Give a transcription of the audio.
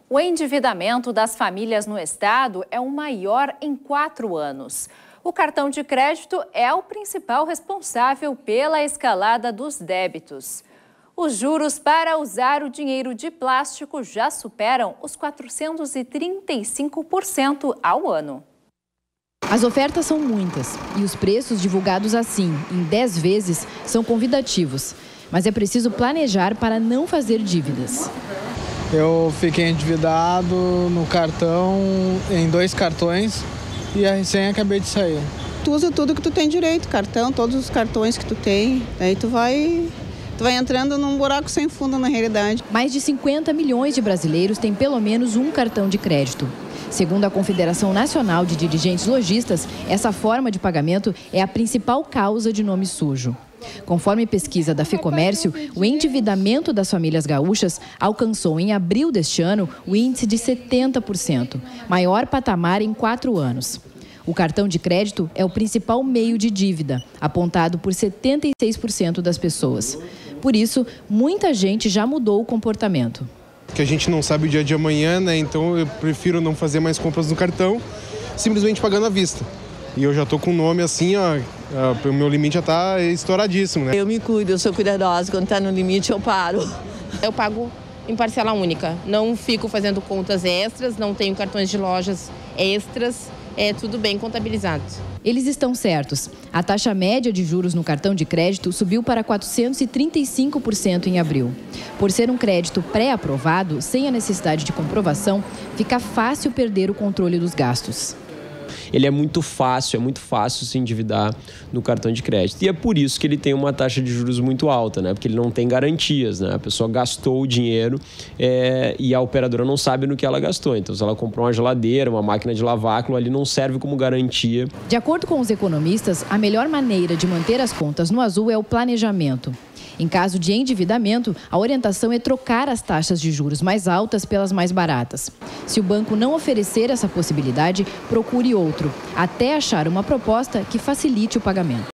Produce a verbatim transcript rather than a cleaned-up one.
O endividamento das famílias no estado é o maior em quatro anos. O cartão de crédito é o principal responsável pela escalada dos débitos. Os juros para usar o dinheiro de plástico já superam os quatrocentos e trinta e cinco por cento ao ano. As ofertas são muitas e os preços divulgados assim, em dez vezes, são convidativos. Mas é preciso planejar para não fazer dívidas. Eu fiquei endividado no cartão, em dois cartões, e a recém acabei de sair. Tu usa tudo que tu tem direito, cartão, todos os cartões que tu tem, aí tu vai, tu vai entrando num buraco sem fundo na realidade. Mais de cinquenta milhões de brasileiros têm pelo menos um cartão de crédito. Segundo a Confederação Nacional de Dirigentes Lojistas, essa forma de pagamento é a principal causa de nome sujo. Conforme pesquisa da FEComércio, o endividamento das famílias gaúchas alcançou em abril deste ano o índice de setenta por cento, maior patamar em quatro anos. O cartão de crédito é o principal meio de dívida, apontado por setenta e seis por cento das pessoas. Por isso, muita gente já mudou o comportamento. Que a gente não sabe o dia de amanhã, né? Então eu prefiro não fazer mais compras no cartão, simplesmente pagando à vista. E eu já tô com o nome assim, ó, o meu limite já tá estouradíssimo, né? Eu me cuido, eu sou cuidadosa, quando tá no limite eu paro. Eu pago em parcela única, não fico fazendo contas extras, não tenho cartões de lojas extras, é tudo bem contabilizado. Eles estão certos. A taxa média de juros no cartão de crédito subiu para quatrocentos e trinta e cinco por cento em abril. Por ser um crédito pré-aprovado, sem a necessidade de comprovação, fica fácil perder o controle dos gastos. Ele é muito fácil, é muito fácil se endividar no cartão de crédito. E é por isso que ele tem uma taxa de juros muito alta, né? Porque ele não tem garantias, né? A pessoa gastou o dinheiro é, e a operadora não sabe no que ela gastou. Então, se ela comprou uma geladeira, uma máquina de lavar, aquilo ali não serve como garantia. De acordo com os economistas, a melhor maneira de manter as contas no azul é o planejamento. Em caso de endividamento, a orientação é trocar as taxas de juros mais altas pelas mais baratas. Se o banco não oferecer essa possibilidade, procure outro, até achar uma proposta que facilite o pagamento.